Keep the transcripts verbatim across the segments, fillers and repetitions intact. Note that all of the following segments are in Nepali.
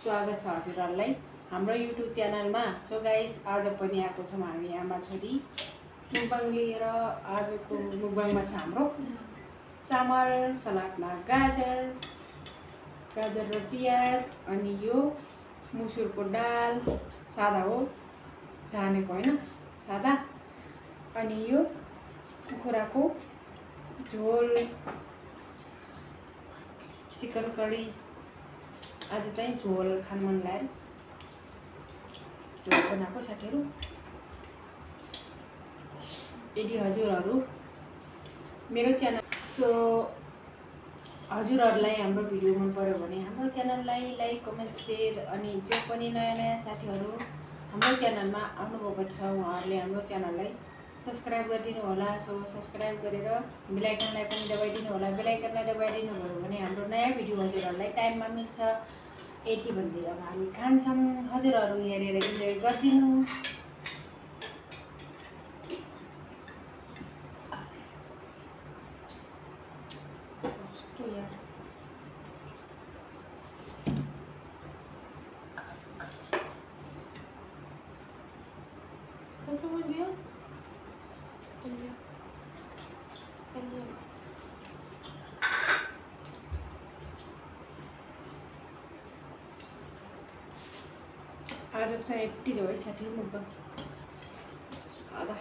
स्वागत छ हजुरहरुलाई हाम्रो युट्युब च्यानलमा। सो गाइस, आज पनि आएको छौं हामी आमा छोरी मुकबाङ लिएर। आजको मुकबाङमा छ हाम्रो चामल, सलादमा गाजर गाजर र प्याज, अनि यो मुसुरको दाल, सादा हो, जानेको हैन, सादा। अनि यो कुखुराको झोल, चिकन करी। आज चाहिँ झोल खान मन लाग्यो, झोल बनाएको साथीहरु। यदि हजुरहरु मेरो च्यानल सो हजुरहरुलाई हाम्रो भिडियो मन पर्यो भने हाम्रो च्यानललाई लाइक, कमेन्ट, शेयर, अनि जो पनि नयाँ नयाँ साथीहरु हाम्रो च्यानलमा आउनुभएको छ उहाँहरुले हाम्रो च्यानललाई सब्स्क्राइब गरिदिनु होला। सो सब्स्क्राइब गरेर बेल आइकनलाई पनि दबाइदिनु होला। बेल आइकनलाई दबाइदिनु भयो भने हाम्रो नयाँ भिडियो हजुरहरुलाई टाइममा मिल्छ। यति भन्दै अब हामी खान्छौं, हजुरहरु हेरेर इन्जोय गरिदिनु। कस्तो यार कस्तो भयो आज चाहिँ यति जो है साथीहरु मुकबाङ आधा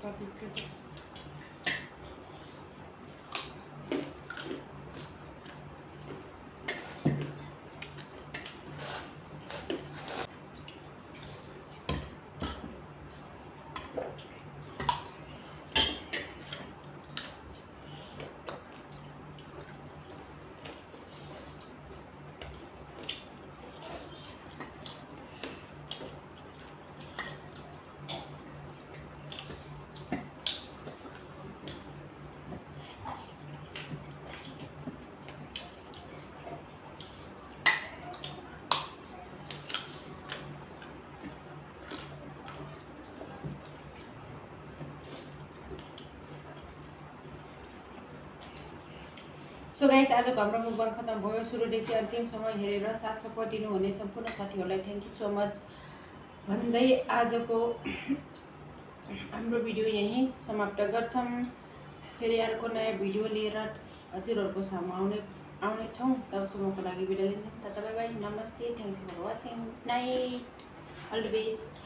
कति सो गाइस, आजको हाम्रो मुखबाङ खत्म भयो। सुरुदेखि अन्तिमसम्म हेरेर साथ सपोर्ट दिनुहुने सम्पूर्ण साथीहरूलाई थ्याङ्क यू सो मच भन्दै आजको हाम्रो भिडियो यहीँ समाप्त गर्छौँ। फेरि अर्को नयाँ भिडियो लिएर हजुरहरूको सामु आउने आउनेछौँ। तबसम्मको लागि बिदा लिन्छौँ। बाई बाई, नमस्ते, thanks for watching, good night, all the best.